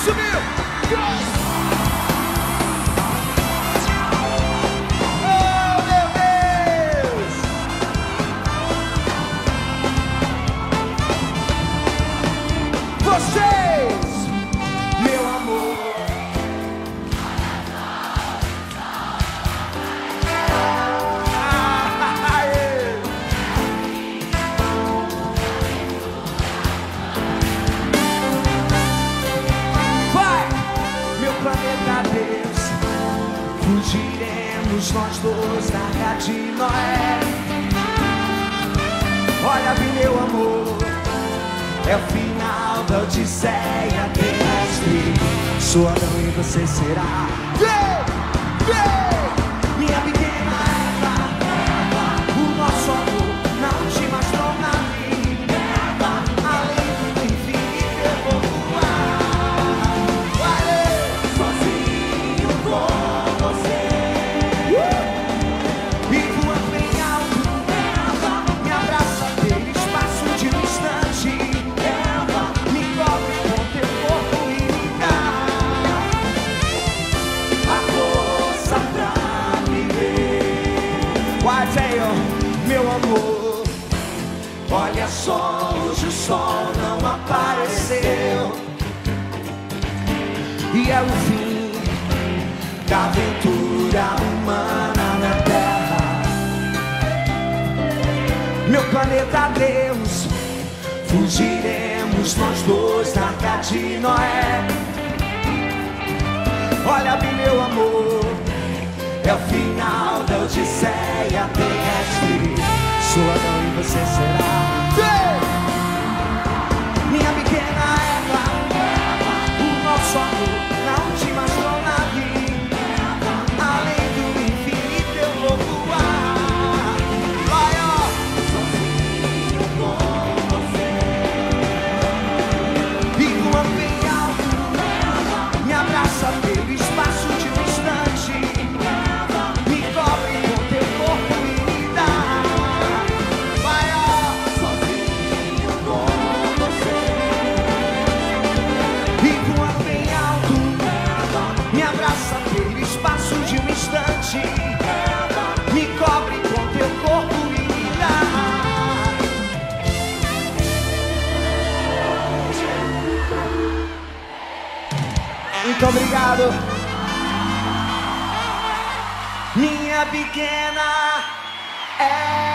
subiu. Oh, meu Deus. Vocês, meu amor. Planeta Deus, fugiremos nós dois da Arca de Noé. Olha bem, meu amor, é o final da Odisseia terrestre. Sou Adão e você será minha pequena Eva. O nosso amor na última astronave, além do infinito eu vou voar. Meu amor, olha só, hoje o sol não apareceu e é o fim da aventura humana na Terra. Meu planeta Deus, fugiremos nós dois da Arca de Noé. Olha bem, meu amor, é o final da Odisseia terrestre. Sou Adão e você será minha pequena Eva. O nosso amor na última astronave, além do infinito eu vou voar. Vai, ó, sozinho com você. E voando bem alto, me abraça pelo espaço de um instante. Me cobre com teu corpo e me dá. Muito obrigado, minha pequena